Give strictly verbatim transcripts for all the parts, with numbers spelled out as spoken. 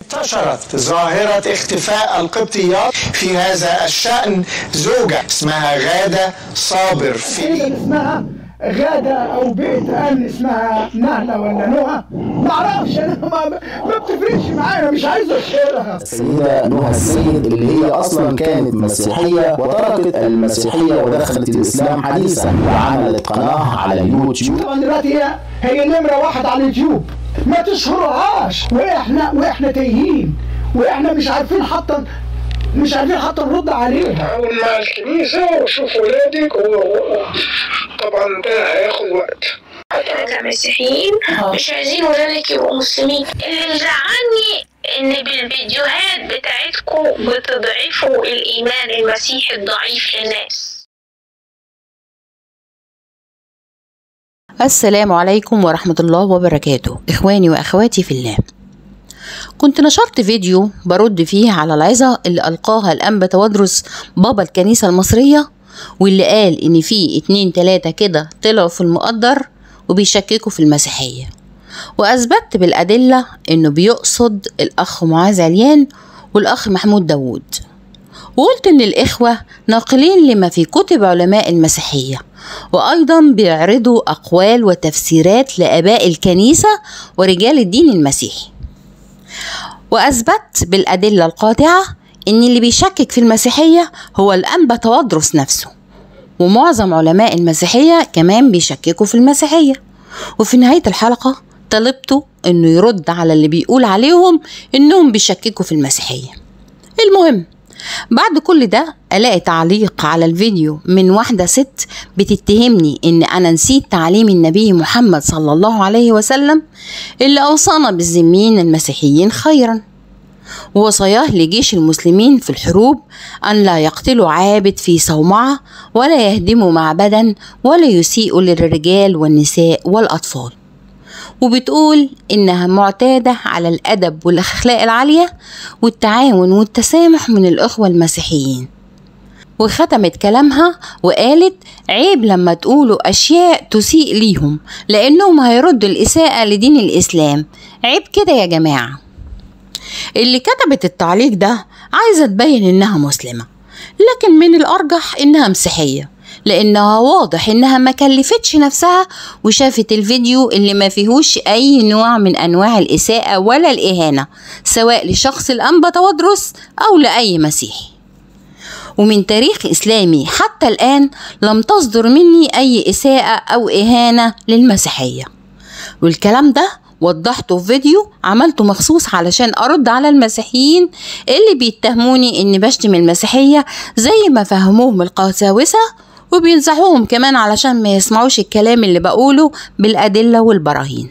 انتشرت ظاهرة اختفاء القبطيات في هذا الشأن. زوجة اسمها غادة صابر في اسمها غادة أو بيت أمن اسمها نهلة ولا نهى، معرفش أنا، ما, ما بتفرقش معايا، مش عايز أشهرها. السيدة نهى السيد اللي هي أصلا كانت مسيحية وتركت المسيحية ودخلت الإسلام حديثا وعملت قناة على اليوتيوب. طبعا دلوقتي هي هي نمرة واحد على اليوتيوب، ما تشهرهاش، وإحنا وإحنا تايهين، وإحنا مش عارفين حتى مش عارفين حتى نرد عليها. أول مع الكنيسة وشوف ولادك، وطبعا ده هياخد وقت. احنا كمسيحيين مش عايزين ولادك يبقوا مسلمين. اللي مزعلني ان بالفيديوهات بتاعتكم بتضعفوا الايمان المسيحي الضعيف للناس. السلام عليكم ورحمة الله وبركاته. إخواني وأخواتي في الله، كنت نشرت فيديو برد فيه على العظة اللي ألقاها الأنبا تودرس بابا الكنيسة المصرية، واللي قال إن في اتنين تلاتة كده طلعوا في المقدر وبيشككوا في المسيحية، وأثبتت بالأدلة إنه بيقصد الأخ معاذ عليان والأخ محمود داوود، وقلت إن الإخوة ناقلين لما في كتب علماء المسيحية، وأيضا بيعرضوا أقوال وتفسيرات لآباء الكنيسة ورجال الدين المسيحي. وأثبت بالأدلة القاطعة إن اللي بيشكك في المسيحية هو الأنبا تودرس نفسه، ومعظم علماء المسيحية كمان بيشككوا في المسيحية. وفي نهاية الحلقة طلبته إنه يرد على اللي بيقول عليهم إنهم بيشككوا في المسيحية. المهم، بعد كل ده ألاقي تعليق على الفيديو من واحدة ست بتتهمني إن أنا نسيت تعليم النبي محمد صلى الله عليه وسلم اللي أوصانا بالذميين المسيحيين خيرا، ووصاياه لجيش المسلمين في الحروب أن لا يقتلوا عابد في صومعة ولا يهدموا معبدا ولا يسيئوا للرجال والنساء والأطفال، وبتقول إنها معتادة على الأدب والأخلاق العالية والتعاون والتسامح من الأخوة المسيحيين. وختمت كلامها وقالت عيب لما تقولوا أشياء تسيء ليهم لأنهم هيردوا الإساءة لدين الإسلام، عيب كده يا جماعة. اللي كتبت التعليق ده عايزة تبين إنها مسلمة، لكن من الأرجح إنها مسيحية، لأنها واضح إنها ما كلفتش نفسها وشافت الفيديو اللي ما فيهوش أي نوع من أنواع الإساءة ولا الإهانة، سواء لشخص الأنبا تودرس أو لأي مسيحي. ومن تاريخ إسلامي حتى الآن لم تصدر مني أي إساءة أو إهانة للمسيحية، والكلام ده وضحته في فيديو عملته مخصوص علشان أرد على المسيحيين اللي بيتهموني إني بشتم المسيحية زي ما فهموهم القساوسة، وبينصحوهم كمان علشان ما يسمعوش الكلام اللي بقوله بالأدلة والبراهين.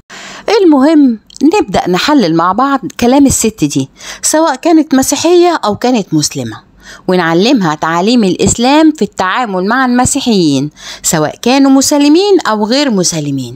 المهم، نبدأ نحلل مع بعض كلام الست دي سواء كانت مسيحية أو كانت مسلمة، ونعلمها تعاليم الإسلام في التعامل مع المسيحيين سواء كانوا مسلمين أو غير مسلمين.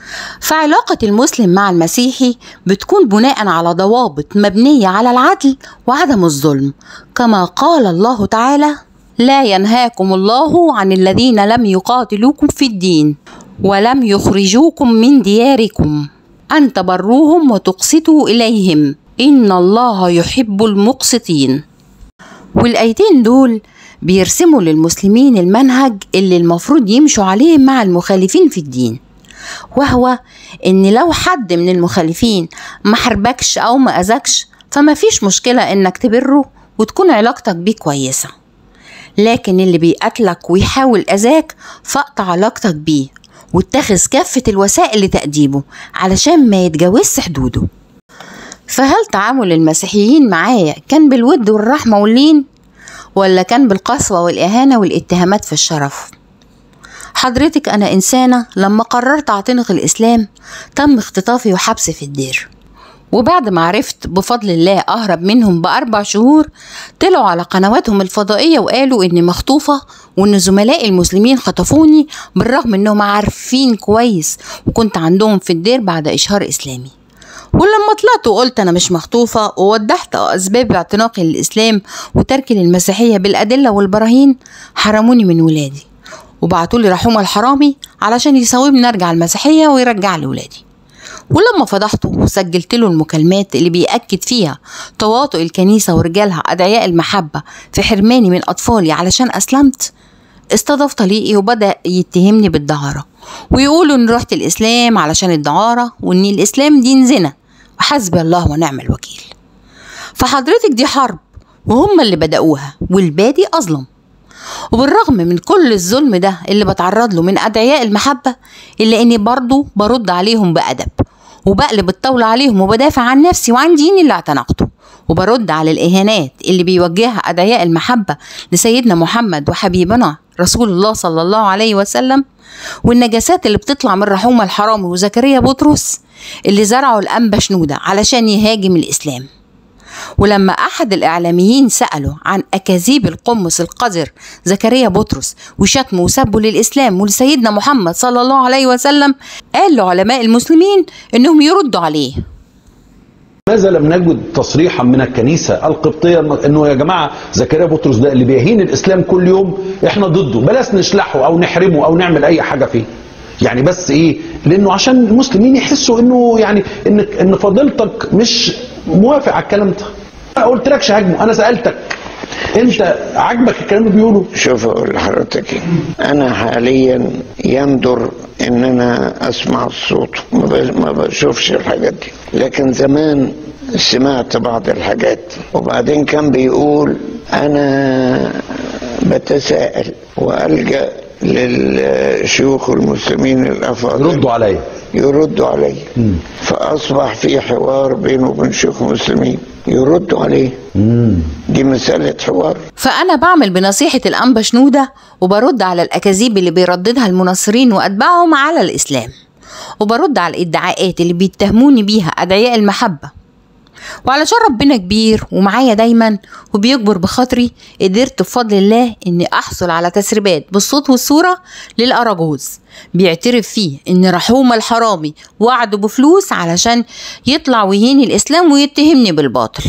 فعلاقة المسلم مع المسيحي بتكون بناء على ضوابط مبنية على العدل وعدم الظلم، كما قال الله تعالى: لا ينهاكم الله عن الذين لم يقاتلوكم في الدين ولم يخرجوكم من دياركم أن تبروهم وتقسطوا إليهم إن الله يحب المقسطين. والآيتين دول بيرسموا للمسلمين المنهج اللي المفروض يمشوا عليه مع المخالفين في الدين، وهو إن لو حد من المخالفين ما حربكش أو ما أذكش فما فيش مشكلة إنك تبره وتكون علاقتك بيه كويسة، لكن اللي بيقتلك ويحاول أذاك فاقطع علاقتك بيه واتخذ كافة الوسائل لتأديبه علشان ما يتجاوزش حدوده. فهل تعامل المسيحيين معايا كان بالود والرحمة واللين، ولا كان بالقسوة والإهانة والاتهامات في الشرف؟ حضرتك، أنا إنسانة لما قررت أعتنق الإسلام تم اختطافي وحبسي في الدير، وبعد ما عرفت بفضل الله أهرب منهم بأربع شهور طلعوا على قنواتهم الفضائية وقالوا إني مخطوفة وإن زملائي المسلمين خطفوني بالرغم إنهم عارفين كويس وكنت عندهم في الدير بعد إشهار إسلامي. ولما طلعت وقلت أنا مش مخطوفة ووضحت أسباب اعتناقي للإسلام وتركي للمسيحية بالأدلة والبراهين، حرموني من ولادي وبعتولي رحوم الحرامي علشان يساومني أرجع المسيحية ويرجع لي ولادي. ولما فضحته وسجلت له المكالمات اللي بيأكد فيها تواطؤ الكنيسة ورجالها أدعياء المحبة في حرماني من أطفالي علشان أسلمت، استضاف طليقي وبدأ يتهمني بالدعارة ويقولوا إن رحت الإسلام علشان الدعارة وإن الإسلام دين زنا وحسبي الله ونعم الوكيل. فحضرتك دي حرب وهم اللي بدأوها والبادي أظلم. وبالرغم من كل الظلم ده اللي بتعرض له من أدعياء المحبة إلا إني برضو برد عليهم بأدب وبقلب الطاولة عليهم وبدافع عن نفسي وعن ديني اللي اعتنقته، وبرد على الإهانات اللي بيوجهها أدعياء المحبة لسيدنا محمد وحبيبنا رسول الله صلى الله عليه وسلم، والنجاسات اللي بتطلع من رحوم الحرامي وزكريا بطرس اللي زرعوا الأنبا شنودة علشان يهاجم الإسلام. ولما أحد الإعلاميين سأله عن أكاذيب القمص القذر زكريا بطرس وشتمه وسبه للإسلام ولسيدنا محمد صلى الله عليه وسلم، قال لعلماء المسلمين إنهم يردوا عليه. ماذا لم نجد تصريحا من الكنيسة القبطية انه يا جماعة زكريا بطرس ده اللي بيهين الإسلام كل يوم احنا ضده، بلاش نشلحه او نحرمه او نعمل اي حاجة فيه. يعني بس ايه؟ لانه عشان المسلمين يحسوا انه يعني ان ان فضيلتك مش موافق على الكلام ده. انا قلت لكش هاجمه، انا سالتك انت عاجبك الكلام اللي بيقوله؟ شوف اقول لحضرتك، انا حاليا يندر ان انا اسمع الصوت، ما بشوفش الحاجات دي، لكن زمان سمعت بعض الحاجات. وبعدين كان بيقول انا بتساءل والجا للشيوخ المسلمين الافاضل يردوا عليا يردوا عليه، فاصبح في حوار بينه وبين شيوخ مسلمين يردوا عليه. مم. دي مسألة حوار. فأنا بعمل بنصيحة الأنبا شنودة وبرد على الأكاذيب اللي بيرددها المناصرين وأتباعهم على الإسلام، وبرد على الادعاءات اللي بيتهموني بيها أدعياء المحبة. وعلشان ربنا كبير ومعايا دايما وبيكبر بخاطري، قدرت بفضل الله اني احصل على تسريبات بالصوت والصورة للأراجوز بيعترف فيه ان رحوم الحرامي وعده بفلوس علشان يطلع ويهين الإسلام ويتهمني بالباطل.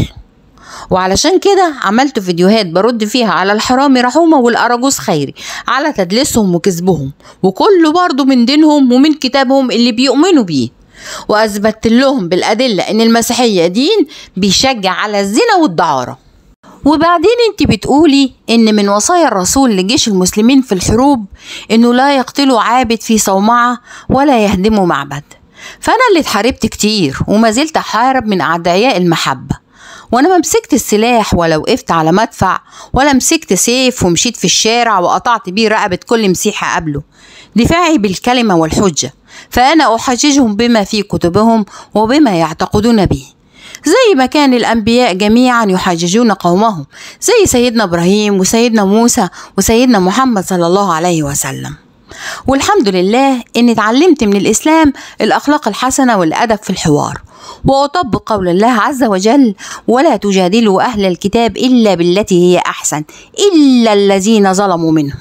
وعلشان كده عملت فيديوهات برد فيها على الحرامي رحومة والأراجوز خيري على تدليسهم وكذبهم، وكله برضو من دينهم ومن كتابهم اللي بيؤمنوا بيه، وأثبت لهم بالأدلة إن المسيحية دين بيشجع على الزنا والدعارة. وبعدين انت بتقولي إن من وصايا الرسول لجيش المسلمين في الحروب إنه لا يقتلوا عابد في صومعة ولا يهدموا معبد. فأنا اللي اتحاربت كتير وما زلت أحارب من أعداء المحبة، وأنا ما مسكت السلاح ولا وقفت على مدفع ولا مسكت سيف ومشيت في الشارع وقطعت بيه رقبة كل مسيحي قبله. دفاعي بالكلمة والحجة، فأنا أحججهم بما في كتبهم وبما يعتقدون به، زي ما كان الأنبياء جميعا يحججون قومهم، زي سيدنا إبراهيم وسيدنا موسى وسيدنا محمد صلى الله عليه وسلم. والحمد لله إني اتعلمت من الإسلام الأخلاق الحسنة والأدب في الحوار، وأطبق قول الله عز وجل: ولا تجادلوا أهل الكتاب إلا بالتي هي أحسن إلا الذين ظلموا منهم.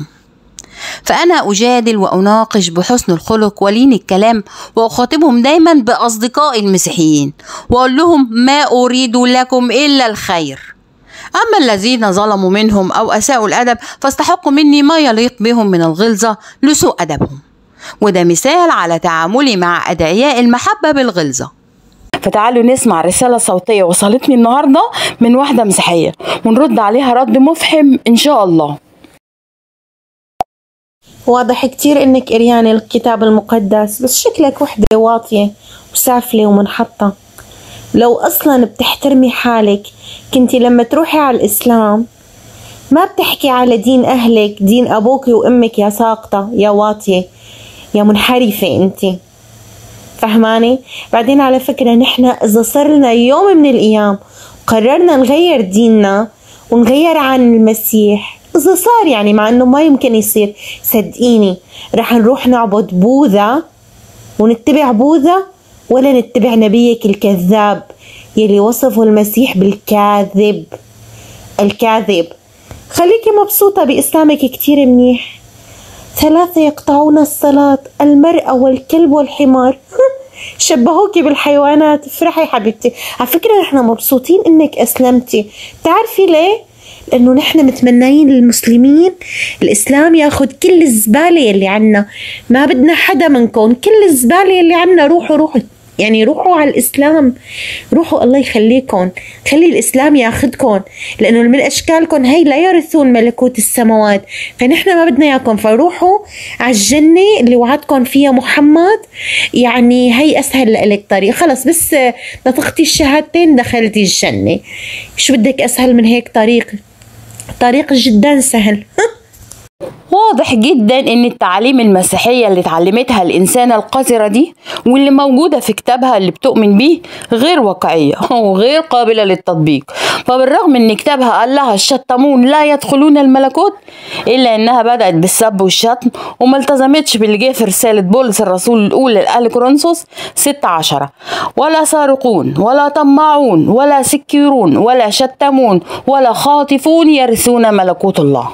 فأنا أجادل وأناقش بحسن الخلق ولين الكلام، وأخاطبهم دايما بأصدقائي المسيحيين وأقول لهم: ما أريد لكم إلا الخير. أما الذين ظلموا منهم أو أساءوا الأدب فاستحقوا مني ما يليق بهم من الغلظة لسوء أدبهم، وده مثال على تعاملي مع أدعياء المحبة بالغلظة. فتعالوا نسمع رسالة صوتية وصلتني النهاردة من واحدة مسيحية ونرد عليها رد مفحم إن شاء الله. واضح كتير إنك قريانة الكتاب المقدس، بس شكلك وحدة واطية وسافلة ومنحطة. لو أصلا بتحترمي حالك كنتي لما تروحي على الإسلام ما بتحكي على دين أهلك، دين أبوك وأمك يا ساقطة يا واطية يا منحرفة أنتي، فهماني؟ بعدين على فكرة نحن إذا صرنا يوم من الأيام قررنا نغير ديننا ونغير عن المسيح، إذا صار يعني، مع أنه ما يمكن يصير، صدقيني رح نروح نعبد بوذا ونتبع بوذا ولا نتبع نبيك الكذاب يلي وصفه المسيح بالكاذب. الكاذب. خليكي مبسوطة بإسلامك كتير منيح. ثلاثة يقطعون الصلاة: المرأة والكلب والحمار. شبهوكي بالحيوانات. افرحي حبيبتي. على فكرة نحن مبسوطين انك اسلمتي. تعرفي ليه؟ لانه نحن متمنين للمسلمين الاسلام ياخد كل الزبالة اللي عنا، ما بدنا حدا منكم، كل الزبالة اللي عنا روحوا روحوا يعني روحوا على الإسلام، روحوا الله يخليكم، خلي الإسلام ياخدكم، لأنه من أشكالكم هي لا يرثون ملكوت السماوات، فنحن ما بدنا إياكم. فروحوا على الجنة اللي وعدكم فيها محمد، يعني هي أسهل لك طريق، خلص بس نطقتي الشهادتين دخلتي الجنة. شو بدك أسهل من هيك طريق؟ طريق جدا سهل. واضح جدا ان التعاليم المسيحية اللي اتعلمتها الانسانة القذرة دي واللي موجودة في كتابها اللي بتؤمن بيه غير واقعية وغير قابلة للتطبيق. فبالرغم ان كتابها قال لها الشتمون لا يدخلون الملكوت، الا انها بدأت بالسب والشتم وما التزمتش باللي جه في رسالة بولس الرسول الاولى لأهل كورنثوس ستة عشرة: ولا سارقون ولا طماعون ولا سكيرون ولا شتمون ولا خاطفون يرثون ملكوت الله.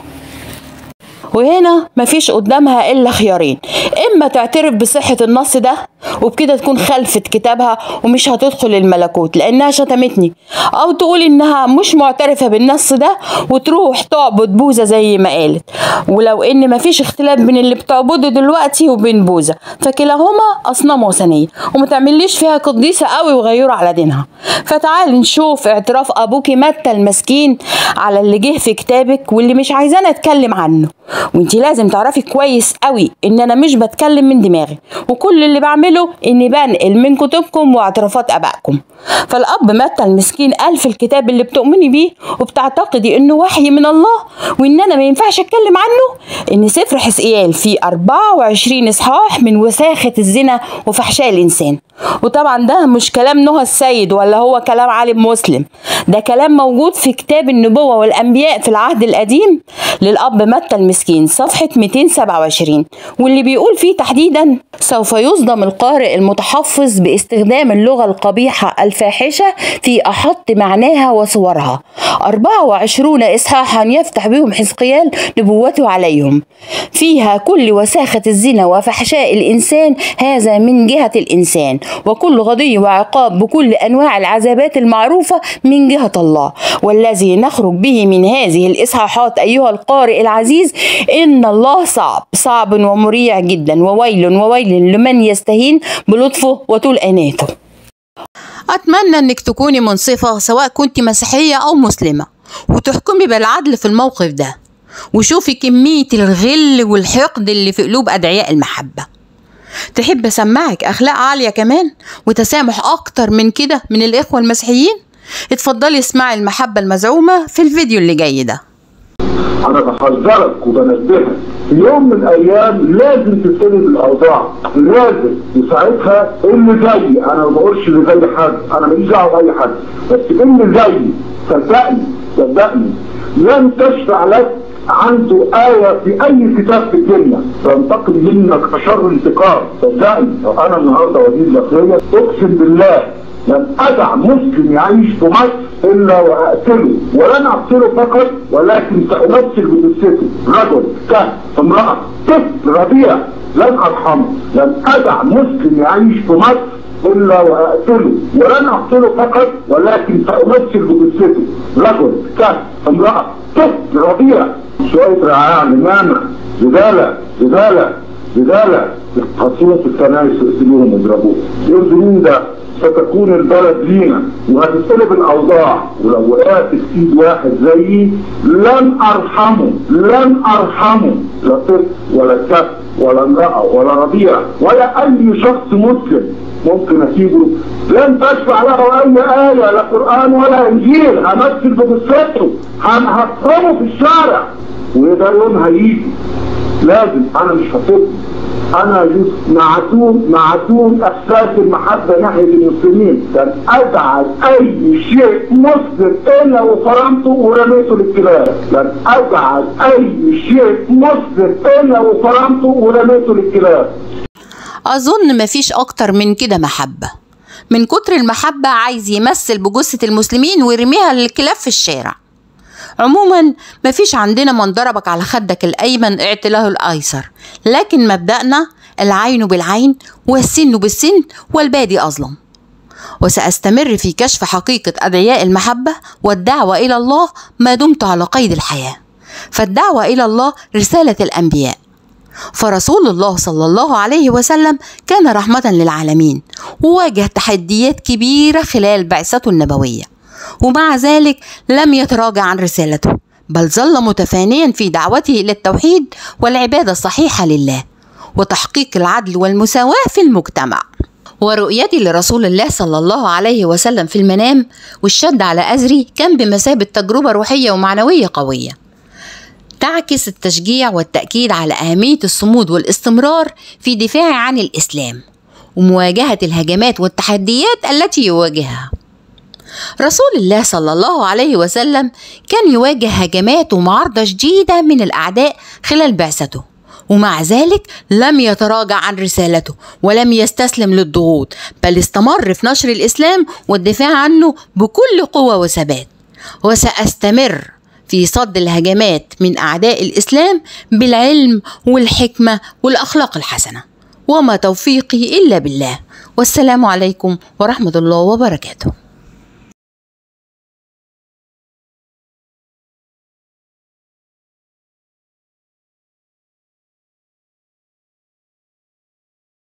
وهنا مفيش قدامها إلا خيارين: إما تعترف بصحة النص ده وبكده تكون خلفت كتابها ومش هتدخل الملكوت لأنها شتمتني، أو تقول إنها مش معترفة بالنص ده وتروح تعبد بوذا زي ما قالت، ولو إن مفيش اختلاف بين اللي بتعبده دلوقتي وبين بوذا، فكلاهما أصنام وثنية ومتعمليش فيها قديسة قوي وغيروا على دينها. فتعال نشوف اعتراف أبوكي متى المسكين على اللي جه في كتابك واللي مش عايزانا أتكلم عنه. وانتي لازم تعرفي كويس قوي ان انا مش بتكلم من دماغي، وكل اللي بعمله اني بنقل من كتبكم واعترافات ابائكم. فالاب متى المسكين قال في الكتاب اللي بتؤمني بيه وبتعتقدي انه وحي من الله وان انا ما ينفعش اتكلم عنه، ان سفر حزقيال فيه أربعة وعشرين اصحاح من وساخة الزنا وفحشاء الانسان. وطبعا ده مش كلام نهى السيد ولا هو كلام عالم مسلم، ده كلام موجود في كتاب النبوة والانبياء في العهد القديم للاب متى المسكين صفحة مئتين وسبعة وعشرين، واللي بيقول فيه تحديدا: سوف يصدم القارئ المتحفظ باستخدام اللغة القبيحة الفاحشة في أحط معناها وصورها. أربعة وعشرون إصحاحا يفتح بهم حزقيال نبوته عليهم، فيها كل وساخة الزنا وفحشاء الإنسان، هذا من جهة الإنسان، وكل غضي وعقاب بكل أنواع العذابات المعروفة من جهة الله. والذي نخرج به من هذه الإصحاحات أيها القارئ العزيز إن الله صعب صعب ومريع جدا، وويل وويل لمن يستهين بلطفه وطول أناته. أتمنى أنك تكوني منصفة سواء كنت مسيحية أو مسلمة، وتحكمي بالعدل في الموقف ده، وشوفي كمية الغل والحقد اللي في قلوب أدعياء المحبة. تحب أسمعك أخلاق عالية كمان وتسامح أكتر من كده من الإخوة المسيحيين؟ اتفضلي اسمعي المحبة المزعومة في الفيديو اللي جاي ده. أنا بحذرك وبنبهك، في يوم من الأيام لازم تتقلب الأوضاع، لازم، وساعتها اللي زيي، أنا ما بقولش اللي زي حد، أنا ماليش دعوة بأي حد، بس اللي زيي صدقني صدقني لن تشفع لك عنده آية في أي كتاب في الدنيا تنتقم منك أشر انتقام. صدقني لو أنا النهارده وزير داخلية أقسم بالله لن أدع مسلم يعيش في مصر إلا وأقتله، ولن أقتله فقط ولكن سأمثل بجثته، رجل، كهف، امرأة، طفل رضيع، لن أرحمه. لن أدع مسلم يعيش في مصر إلا وأقتله، ولن أقتله فقط ولكن سأمثل بجثته، رجل، كهف، امرأة، طفل رضيع. شوية رعاع لمامة، زبالة زبالة زبالة، خاصية الكنائس يقتلوهم ويضربوهم. يقولون ده ستكون البلد لينا وهتتقلب الاوضاع، ولو وقعت في ايد واحد زيي لن ارحمه لن ارحمه، لا طفل ولا كف ولا امرأة ولا رضيع ولا اي شخص مسلم ممكن اسيبه. لن تشفع له اي آية لا قرآن ولا انجيل، همثل بجثته، هفرمه في الشارع، وده يوم هيجي لازم انا مش هسيبه. انا معتوم معتوم احساس المحبه ناحيه المسلمين، لن اجعل اي شيء مسلم الا وفرمته ورميته للكلاب، لن اجعل اي شيء مسلم الا وفرمته ورميته للكلاب. اظن مفيش اكتر من كده محبه، من كتر المحبه عايز يمثل بجثه المسلمين ويرميها للكلاب في الشارع. عموما مفيش عندنا من ضربك على خدك الأيمن اعت له الأيسر، لكن مبدأنا العين بالعين والسن بالسن والبادي أظلم. وسأستمر في كشف حقيقة أدعياء المحبة والدعوة إلى الله ما دمت على قيد الحياة، فالدعوة إلى الله رسالة الأنبياء، فرسول الله صلى الله عليه وسلم كان رحمة للعالمين، وواجه تحديات كبيرة خلال بعثته النبوية، ومع ذلك لم يتراجع عن رسالته، بل ظل متفانيا في دعوته إلى التوحيد والعبادة الصحيحة لله وتحقيق العدل والمساواة في المجتمع. ورؤيتي لرسول الله صلى الله عليه وسلم في المنام والشد على أزري كان بمثابة تجربة روحية ومعنوية قوية تعكس التشجيع والتأكيد على أهمية الصمود والاستمرار في دفاعه عن الإسلام ومواجهة الهجمات والتحديات التي يواجهها. رسول الله صلى الله عليه وسلم كان يواجه هجمات ومعارضة شديدة من الأعداء خلال بعثته، ومع ذلك لم يتراجع عن رسالته ولم يستسلم للضغوط، بل استمر في نشر الإسلام والدفاع عنه بكل قوة وثبات. وسأستمر في صد الهجمات من أعداء الإسلام بالعلم والحكمة والأخلاق الحسنة، وما توفيقي إلا بالله. والسلام عليكم ورحمة الله وبركاته.